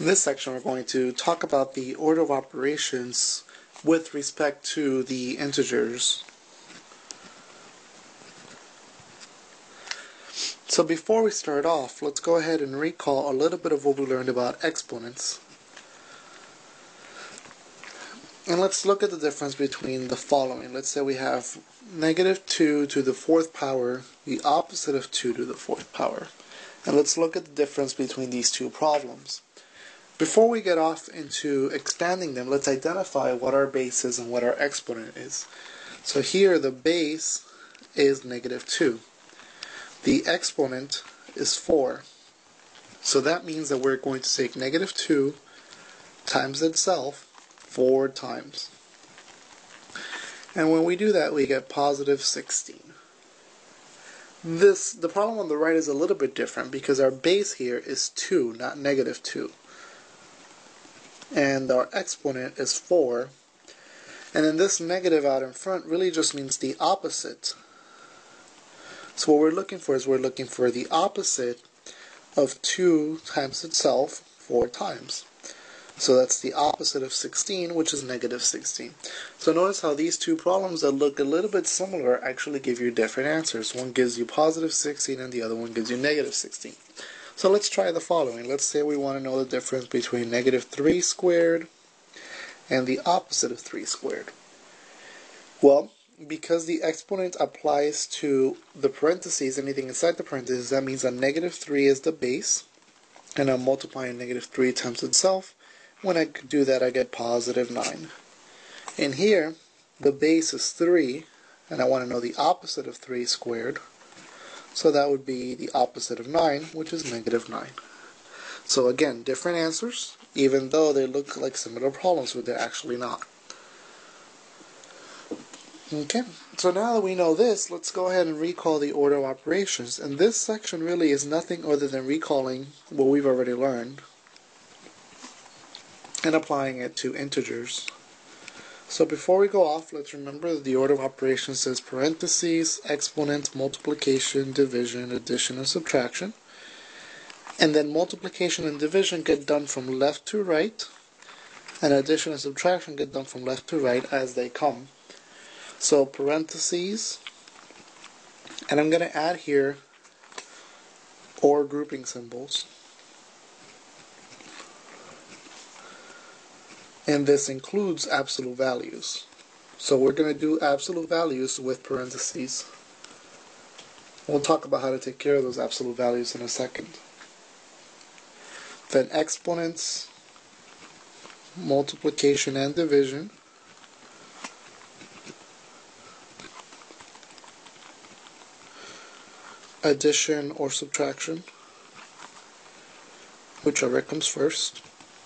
In this section, we're going to talk about the order of operations with respect to the integers. So before we start off, let's go ahead and recall a little bit of what we learned about exponents. And let's look at the difference between the following. Let's say we have negative 2 to the fourth power, the opposite of 2 to the fourth power. And let's look at the difference between these two problems. Before we get off into expanding them, let's identify what our base is and what our exponent is. So here the base is negative 2. The exponent is 4. So that means that we're going to take negative 2 times itself 4 times. And when we do that, we get positive 16. The problem on the right is a little bit different because our base here is 2, not negative 2. And our exponent is 4. And then this negative out in front really just means the opposite. So what we're looking for is we're looking for the opposite of 2 times itself 4 times. So that's the opposite of 16, which is negative 16. So notice how these two problems that look a little bit similar actually give you different answers. One gives you positive 16 and the other one gives you negative 16. So let's try the following. Let's say we want to know the difference between negative 3 squared and the opposite of 3 squared. Well, because the exponent applies to the parentheses, anything inside the parentheses, that means that negative 3 is the base, and I'm multiplying negative 3 times itself. When I do that, I get positive 9. And here, the base is 3, and I want to know the opposite of 3 squared. So that would be the opposite of 9, which is negative 9. So again, different answers, even though they look like similar problems, but they're actually not. Okay, so now that we know this, let's go ahead and recall the order of operations. And this section really is nothing other than recalling what we've already learned and applying it to integers. So before we go off, let's remember that the order of operations is parentheses, exponent, multiplication, division, addition, and subtraction. And then multiplication and division get done from left to right, and addition and subtraction get done from left to right as they come. So parentheses, and I'm going to add here or grouping symbols. And this includes absolute values. So we're going to do absolute values with parentheses. We'll talk about how to take care of those absolute values in a second. Then exponents, multiplication and division, addition or subtraction, whichever comes first.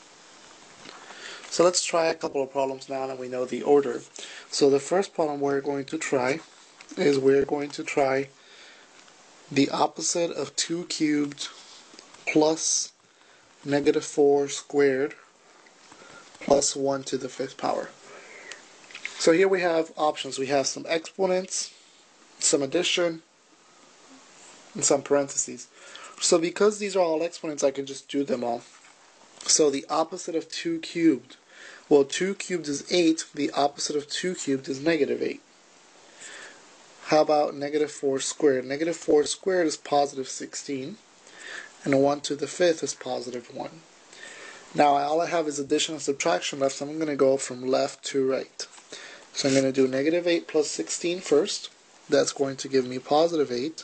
So let's try a couple of problems now that we know the order. So the first problem we're going to try is we're going to try the opposite of 2 cubed plus negative 4 squared plus 1 to the 5th power. So here we have options. We have some exponents, some addition, and some parentheses. So because these are all exponents, I can just do them all. So the opposite of 2 cubed. Well, 2 cubed is 8. The opposite of 2 cubed is negative 8. How about negative 4 squared? Negative 4 squared is positive 16. And 1 to the 5th is positive 1. Now all I have is addition and subtraction left, so I'm going to go from left to right. So I'm going to do negative 8 plus 16 first. That's going to give me positive 8.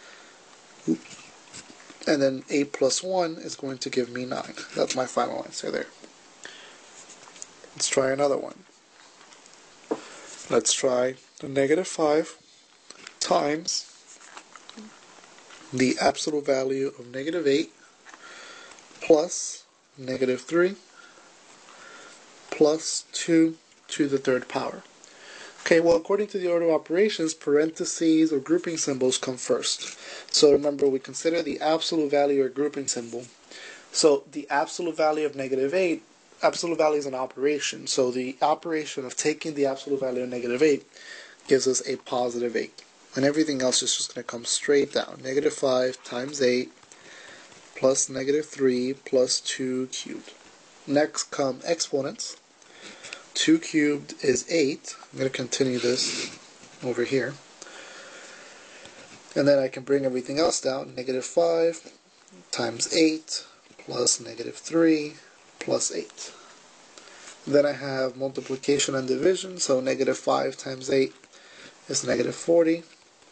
And then 8 plus 1 is going to give me 9. That's my final answer there. Let's try another one. Let's try the negative 5 times the absolute value of negative 8 plus negative 3 plus 2 to the 3rd power. Okay, well, according to the order of operations, parentheses or grouping symbols come first. So remember, we consider the absolute value or grouping symbol. So the absolute value of negative 8, absolute value is an operation. So the operation of taking the absolute value of negative 8 gives us a positive 8. And everything else is just going to come straight down. Negative 5 times 8 plus negative 3 plus 2 cubed. Next come exponents. 2 cubed is 8. I'm going to continue this over here. And then I can bring everything else down. Negative 5 times 8 plus negative 3 plus 8. Then I have multiplication and division. So negative 5 times 8 is negative 40.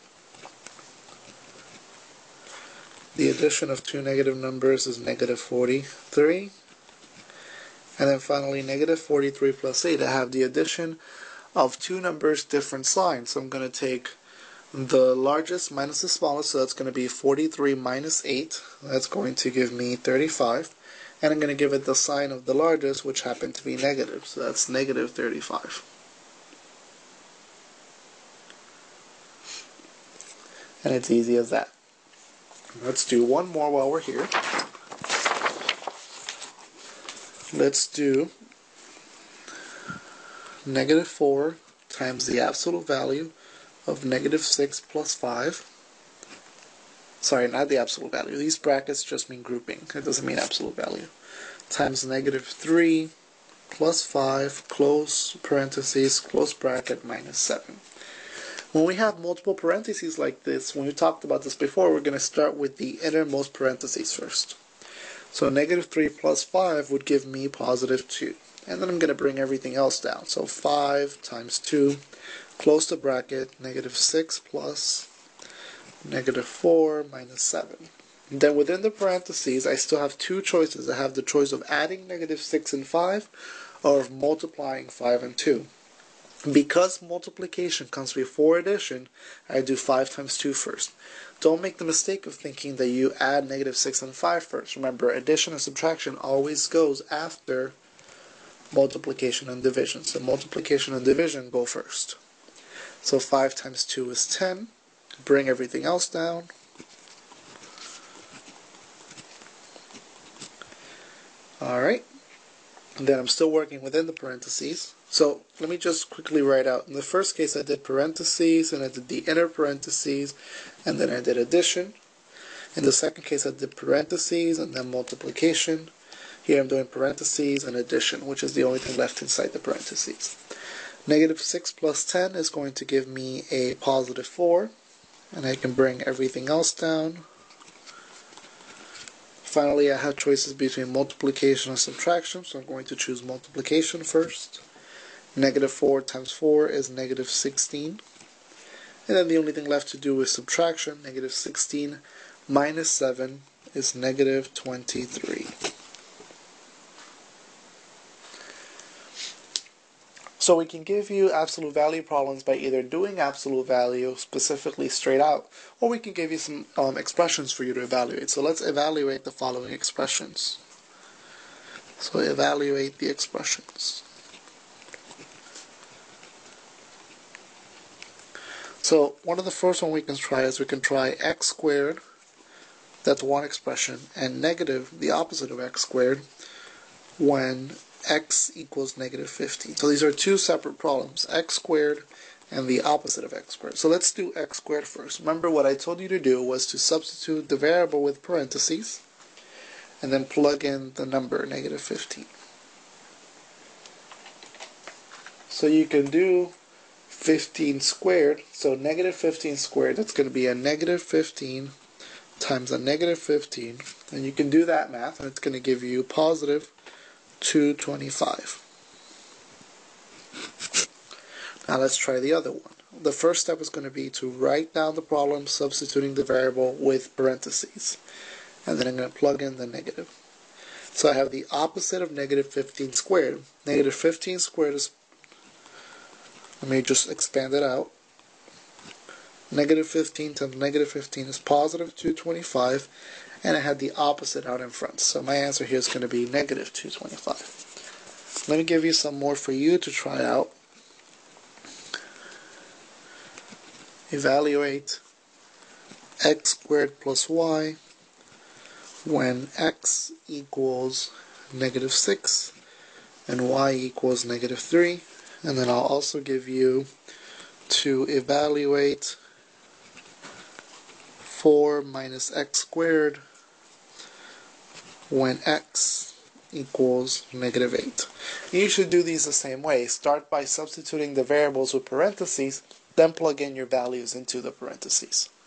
The addition of two negative numbers is negative 43. And then finally, negative 43 plus 8. I have the addition of two numbers, different signs. So I'm going to take the largest minus the smallest, so that's going to be 43 minus 8. That's going to give me 35. And I'm going to give it the sign of the largest, which happened to be negative. So that's negative 35. And it's easy as that. Let's do one more while we're here. Let's do negative 4 times the absolute value of negative 6 plus 5. Sorry, not the absolute value. These brackets just mean grouping. It doesn't mean absolute value. Times negative 3 plus 5, close parentheses, close bracket, minus 7. When we have multiple parentheses like this, when we talked about this before, we're going to start with the innermost parentheses first. So negative 3 plus 5 would give me positive 2. And then I'm going to bring everything else down. So 5 times 2, close the bracket, negative 6 plus negative 4 minus 7. And then within the parentheses, I still have two choices. I have the choice of adding negative 6 and 5, or of multiplying 5 and 2. Because multiplication comes before addition, I do 5 times 2 first. Don't make the mistake of thinking that you add negative 6 and 5 first. Remember, addition and subtraction always goes after multiplication and division. So multiplication and division go first. So 5 times 2 is 10. Bring everything else down. Alright. And then I'm still working within the parentheses. So let me just quickly write out. In the first case I did parentheses, and I did the inner parentheses, and then I did addition. In the second case I did parentheses and then multiplication. Here I'm doing parentheses and addition, which is the only thing left inside the parentheses. Negative 6 plus 10 is going to give me a positive 4, and I can bring everything else down. Finally, I have choices between multiplication and subtraction, so I'm going to choose multiplication first. Negative 4 times 4 is negative 16. And then the only thing left to do is subtraction. Negative 16 minus 7 is negative 23. So we can give you absolute value problems by either doing absolute value specifically straight out, or we can give you some expressions for you to evaluate. So let's evaluate the following expressions. So evaluate the expressions. So one of the first one we can try is we can try x squared, that's one expression, and negative, the opposite of x squared, when x equals negative 15. So these are two separate problems, x squared and the opposite of x squared. So let's do x squared first. Remember what I told you to do was to substitute the variable with parentheses and then plug in the number, negative 15. So you can do 15 squared, so negative 15 squared, that's going to be a negative 15 times a negative 15, and you can do that math, and it's going to give you positive 225. Now let's try the other one. The first step is going to be to write down the problem substituting the variable with parentheses, and then I'm going to plug in the negative. So I have the opposite of negative 15 squared. Negative 15 squared is, let me just expand it out. Negative 15 times negative 15 is positive 225, and I had the opposite out in front. So my answer here is going to be negative 225. Let me give you some more for you to try out. Evaluate x squared plus y when x equals negative 6 and y equals negative 3. And then I'll also give you to evaluate 4 minus x squared when x equals negative 8. You should do these the same way. Start by substituting the variables with parentheses, then plug in your values into the parentheses.